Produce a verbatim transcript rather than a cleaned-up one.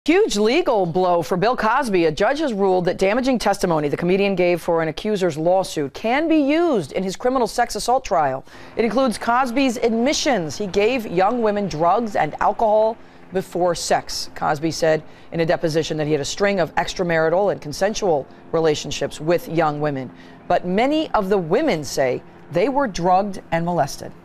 Huge legal blow for Bill Cosby. A judge has ruled that damaging testimony the comedian gave for an accuser's lawsuit can be used in his criminal sex assault trial. It includes Cosby's admissions. He gave young women drugs and alcohol before sex. Cosby said in a deposition that he had a string of extramarital and consensual relationships with young women. But many of the women say they were drugged and molested.